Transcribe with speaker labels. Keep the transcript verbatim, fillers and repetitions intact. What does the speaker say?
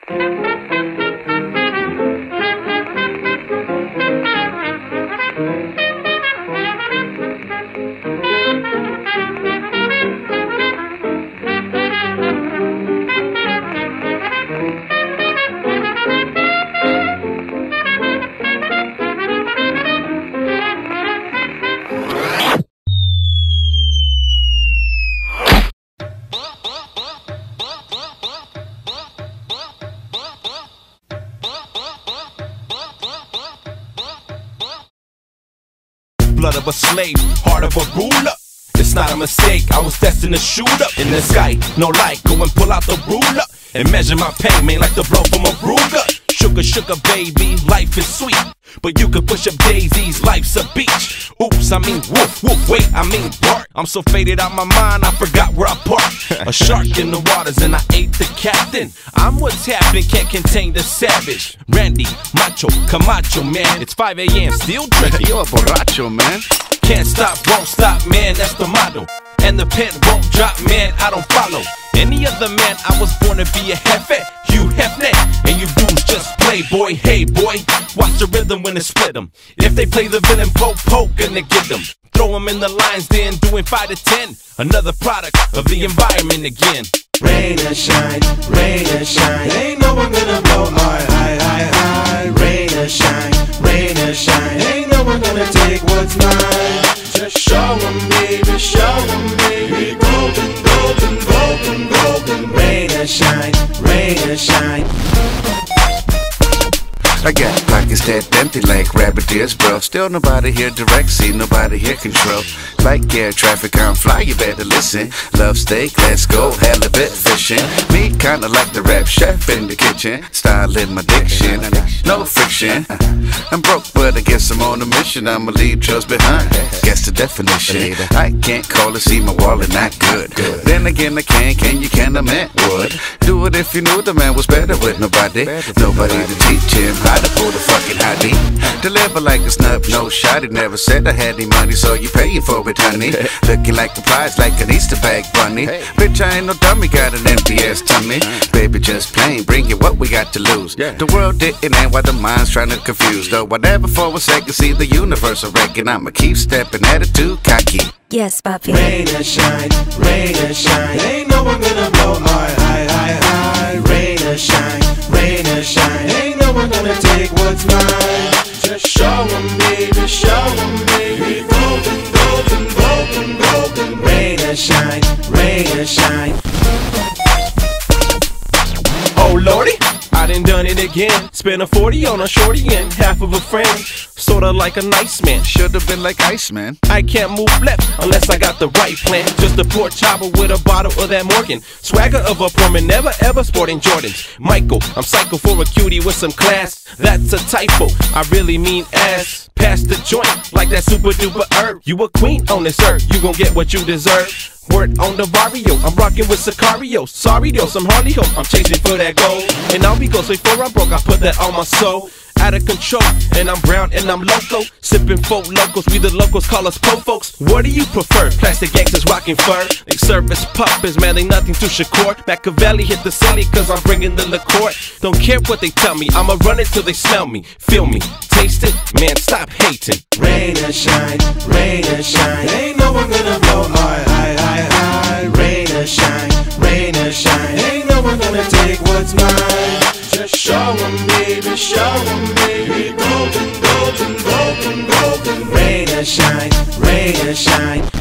Speaker 1: Blood of a slave, heart of a ruler. It's not a mistake, I was destined to shoot up in the sky. No light, go and pull out the ruler and measure my pain, man, like the blow from a Ruger. Sugar, sugar, baby, life is sweet, but you could push up daisies, life's a beach. Oops, I mean woof, woof, wait, I mean bark. I'm so faded out my mind, I forgot where I parked. A shark in the waters and I ate the captain. I'm what's happening, can't contain the savage. Randy, macho, Camacho, man. It's five A M, still drinking.
Speaker 2: You're a borracho, man.
Speaker 1: Can't stop, won't stop, man, that's the motto. And the pen won't drop, man, I don't follow any other man. I was born to be a jefe, you hefne, and you dudes just play, boy. Hey, boy, watch the rhythm when they split them. If they play the villain, poke, poke, and they get them. Throw them in the lines, then doing five to ten. Another product of the environment again.
Speaker 3: Rain or shine, rain or shine, ain't no one gonna blow high, high, high, high. Rain or shine, rain or shine, ain't no one gonna take what's mine. Just show 'em, baby, show 'em, baby. Golden, golden, golden, golden. Rain or shine, rain or shine.
Speaker 2: I got pockets that empty like rabbit ears, bro. Still nobody here direct, see nobody here control. Like air traffic, I'm fly, you better listen. Love steak, let's go, halibut fishing. Me kinda like the rap chef in the kitchen. Style in my diction, no friction. I'm broke, but I guess I'm on a mission. I'ma leave trails behind, guess the definition. I can't call it, see my wallet not good. Then again I can, can you can, I meant would. Do it if you knew the man was better with nobody. Nobody to teach him how to pull the fucking hottie. Deliver like a snub, no shot. It never said I had any money, so you paying for it, honey. Looking like the prize, like an Easter bag bunny. Bitch, I ain't no dummy, got an N P S tummy. Baby, just plain, bring it what we got to lose. The world didn't end while the mind's trying to confuse. Though I never for a second see the universe, I reckon I'ma keep stepping, attitude cocky.
Speaker 4: Yes, papi.
Speaker 3: Rain or shine, rain or shine, ain't no one gonna blow high, high, high, high. Rain or shine, rain or shine, ain't no one gonna take what's mine. Just show 'em, baby, show 'em, baby. Golden, golden, golden, golden. Rain or shine, rain or shine.
Speaker 1: Oh lordy, I done done it again. Spent a forty on a shorty and half of a friend. Sorta like a nice man.
Speaker 2: Should've been like Iceman.
Speaker 1: I can't move left unless I got the right plan. Just a poor chopper with a bottle of that Morgan. Swagger of a poor man, never ever sporting Jordans. Michael, I'm psycho for a cutie with some class. That's a typo, I really mean ass. Pass the joint like that super duper herb. You a queen on this earth, you gon' get what you deserve. Word on the barrio, I'm rockin' with Sicario. Sorry though, some Harley ho, I'm chasing for that gold. And I'll be close before I'm broke, I put that on my soul. Out of control, and I'm brown and I'm loco. Sippin' folk locals, we the locals call us po folks. What do you prefer? Plastic gangsters rockin' fur. They service puppets, man, they nothing to Shakur. Machiavelli hit the silly cause I'm bringing the liqueur. Don't care what they tell me, I'ma run it till they smell me. Feel me, taste it, man, stop hating.
Speaker 3: Rain or shine, rain or shine, ain't no one gonna blow high, high, high, high. Rain or shine, rain or shine, ain't no one gonna take what's mine. Just show 'em, baby, show 'em, baby. Golden, golden, golden, golden. Rain or shine, rain or shine.